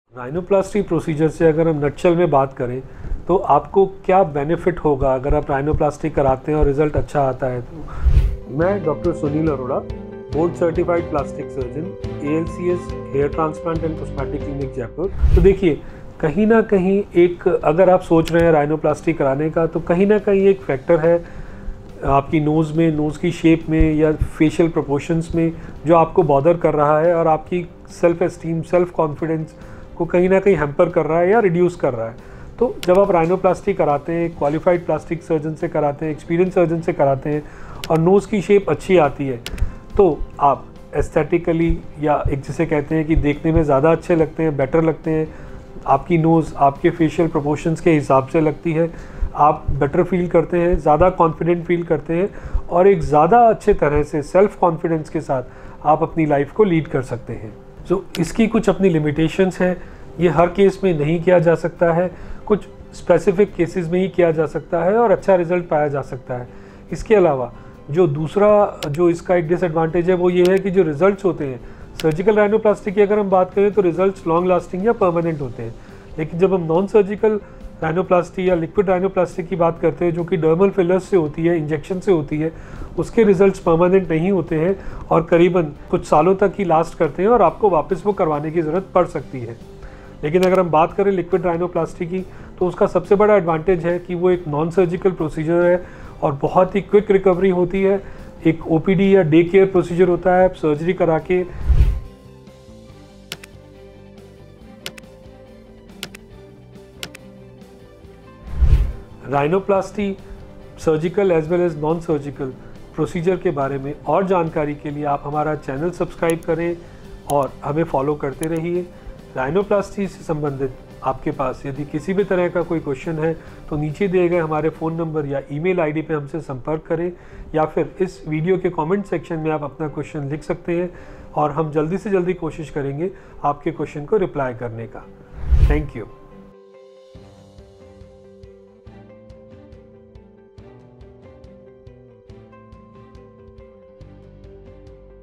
Rhinoplasty procedure से अगर हम नटशेल में बात करें तो आपको क्या बेनिफिट होगा अगर आप राइनोप्लास्टी कराते हैं और रिजल्ट अच्छा आता है। तो मैं doctor Sunil Arora, board certified plastic surgeon, ALCS hair transplant and cosmetic clinic Jaipur. तो देखिए, कहीं ना कहीं एक अगर आप सोच रहे हैं राइनोप्लास्टी कराने का, तो कहीं ना कहीं एक फैक्टर है आपकी नोज़ में, नोज़ की शेप में या फेशियल प्रोपोर्शंस में जो आपको बॉदर कर रहा है और आपकी सेल्फ एस्टीम, सेल्फ कॉन्फिडेंस को कहीं ना कहीं हैम्पर कर रहा है या रिड्यूस कर रहा है। तो जब आप राइनोप्लास्टी कराते हैं, क्वालिफाइड प्लास्टिक सर्जन से कराते हैं, एक्सपीरियंस सर्जन से कराते हैं और नोज़ की शेप अच्छी आती है, तो आप एस्थेटिकली या एक जिसे कहते हैं कि देखने में ज़्यादा अच्छे लगते हैं, बेटर लगते हैं, आपकी नोज़ आपके फेशियल प्रोपोर्शंस के हिसाब से लगती है, आप बेटर फील करते हैं, ज़्यादा कॉन्फिडेंट फील करते हैं और एक ज़्यादा अच्छे तरह से सेल्फ कॉन्फिडेंस के साथ आप अपनी लाइफ को लीड कर सकते हैं। तो इसकी कुछ अपनी लिमिटेशंस हैं, ये हर केस में नहीं किया जा सकता है, कुछ स्पेसिफिक केसेस में ही किया जा सकता है और अच्छा रिजल्ट पाया जा सकता है। इसके अलावा जो दूसरा जो इसका एक डिसएडवांटेज है वो ये है कि जो रिजल्ट्स होते हैं सर्जिकल राइनोप्लास्टी की अगर हम बात करें तो रिजल्ट्स लॉन्ग लास्टिंग या परमानेंट होते हैं, लेकिन जब हम नॉन सर्जिकल राइनोप्लास्टी या लिक्विड राइनोप्लास्टी की बात करते हैं जो कि डर्मल फिलर्स से होती है, इंजेक्शन से होती है, उसके रिजल्ट्स परमानेंट नहीं होते हैं और करीबन कुछ सालों तक ही लास्ट करते हैं और आपको वापस वो करवाने की ज़रूरत पड़ सकती है। लेकिन अगर हम बात करें लिक्विड राइनोप्लास्टी की, तो उसका सबसे बड़ा एडवांटेज है कि वो एक नॉन सर्जिकल प्रोसीजर है और बहुत ही क्विक रिकवरी होती है। एक OPD या डे केयर प्रोसीजर होता है, आप सर्जरी करा के rhinoplasty surgical as well as non surgical procedure के बारे में और जानकारी के लिए आप हमारा चैनल सब्सक्राइब करें और हमें फॉलो करते रहिए। राइनोप्लास्टी से संबंधित आपके पास यदि किसी भी तरह का कोई क्वेश्चन है तो नीचे दिए गए हमारे फ़ोन नंबर या ईमेल ID पे हमसे संपर्क करें या फिर इस वीडियो के कमेंट सेक्शन में आप अपना क्वेश्चन लिख सकते हैं और हम जल्दी से जल्दी कोशिश करेंगे आपके क्वेश्चन को रिप्लाई करने का। Thank you.